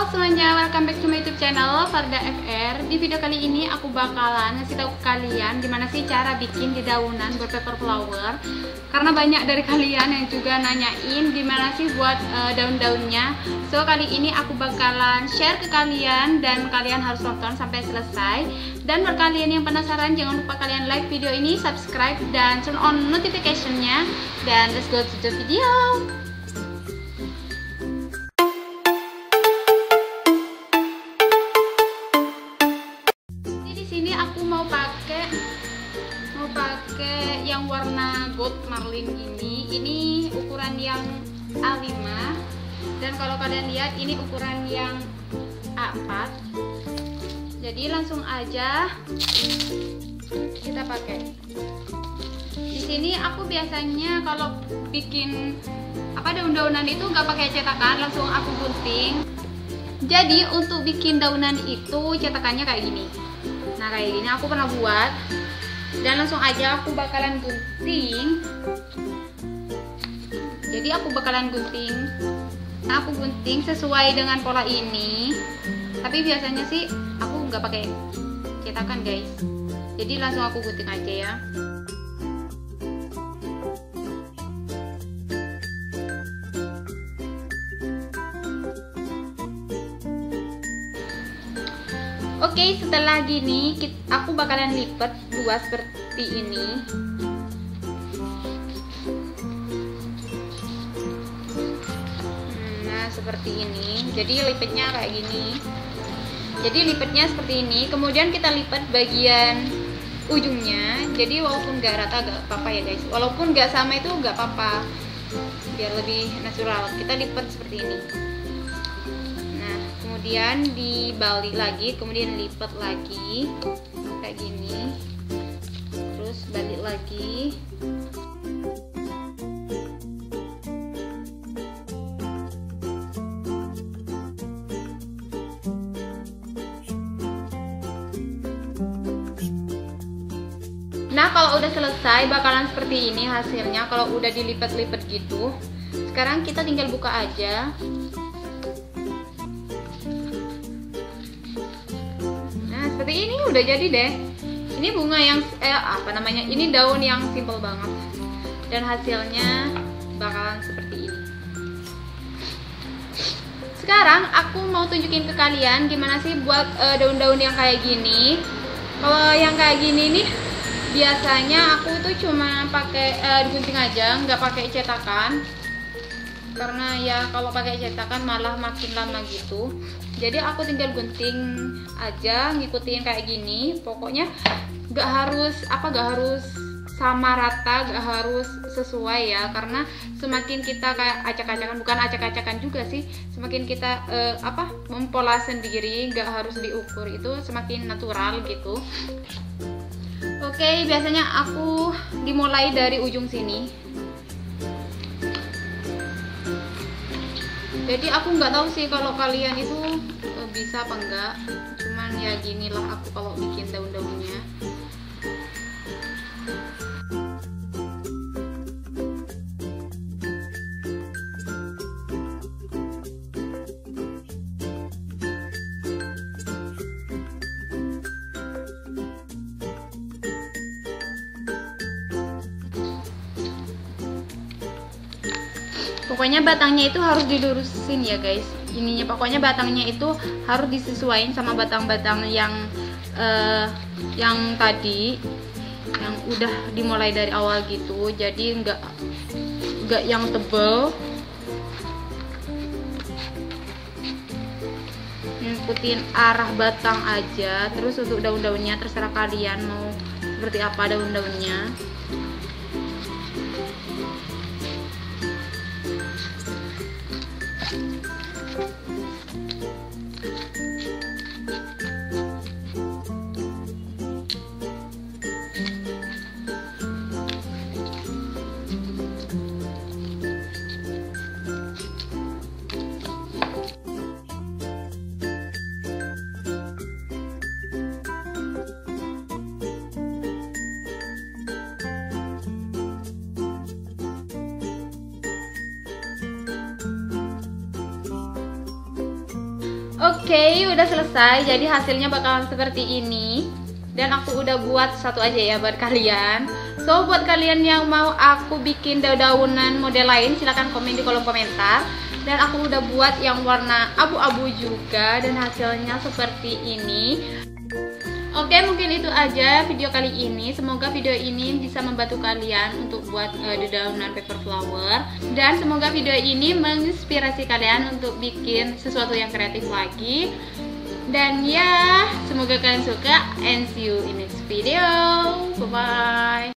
semuanya, welcome back to my YouTube channel Farda FR. Di video kali ini aku bakalan ngasih tahu ke kalian gimana sih cara bikin dedaunan buat paper flower. Karena banyak dari kalian yang juga nanyain gimana sih buat daun-daunnya. So kali ini aku bakalan share ke kalian dan kalian harus nonton sampai selesai. Dan buat kalian yang penasaran, jangan lupa kalian like video ini, subscribe dan turn on notification-nya. Dan let's go to the video. Pakai yang warna gold marlin ini ukuran yang A5, dan kalau kalian lihat ini ukuran yang A4. Jadi langsung aja kita pakai. Di sini aku biasanya kalau bikin daun-daunan itu nggak pakai cetakan, langsung aku gunting. Jadi untuk bikin daunan itu cetakannya kayak gini. Nah kayak gini aku pernah buat. Dan langsung aja aku bakalan gunting. Jadi aku bakalan gunting. Nah, aku gunting sesuai dengan pola ini. Tapi biasanya sih aku nggak pakai cetakan guys. Jadi langsung aku gunting aja ya. Oke, setelah gini aku bakalan lipat dua seperti ini. Nah, seperti ini. Jadi lipatnya kayak gini. Jadi lipatnya seperti ini. Kemudian kita lipat bagian ujungnya. Jadi walaupun gak rata gak apa-apa ya guys. Walaupun gak sama itu gak apa-apa. Biar lebih natural. Kita lipat seperti ini. Kemudian dibalik lagi, kemudian lipat lagi kayak gini, terus balik lagi. Nah kalau udah selesai bakalan seperti ini hasilnya. Kalau udah dilipat-lipat gitu, sekarang kita tinggal buka aja. Seperti ini udah jadi deh. Ini bunga yang ini daun yang simple banget. Dan hasilnya bakalan seperti ini. Sekarang aku mau tunjukin ke kalian gimana sih buat daun-daun yang kayak gini. Kalau yang kayak gini nih biasanya aku tuh cuma pakai gunting aja, nggak pakai cetakan. Karena ya kalau pakai cetakan malah makin lama gitu. Jadi aku tinggal gunting aja, ngikutin kayak gini. Pokoknya gak harus sama rata, gak harus sesuai ya. Karena semakin kita kayak acak-acakan, bukan acak-acakan juga sih, semakin kita mempola sendiri, gak harus diukur, itu semakin natural gitu. Oke, biasanya aku dimulai dari ujung sini. Jadi aku nggak tahu sih kalau kalian itu bisa apa enggak, cuman ya ginilah aku kalau bikin daun-daunnya. Pokoknya batangnya itu harus dilurusin ya guys. Ininya pokoknya batangnya itu harus disesuaikan sama batang-batang yang tadi yang udah dimulai dari awal gitu. Jadi nggak yang tebel. Ngikutin arah batang aja. Terus untuk daun-daunnya terserah kalian mau seperti apa daun-daunnya. Oke, udah selesai. Jadi hasilnya bakalan seperti ini. Dan aku udah buat satu aja ya buat kalian. So buat kalian yang mau aku bikin daun-daunan model lain, silahkan komen di kolom komentar. Dan aku udah buat yang warna abu-abu juga, dan hasilnya seperti ini. Oke, mungkin itu aja video kali ini. Semoga video ini bisa membantu kalian untuk buat dedaunan paper flower. Dan semoga video ini menginspirasi kalian untuk bikin sesuatu yang kreatif lagi. Dan ya, semoga kalian suka, and see you in next video. Bye bye.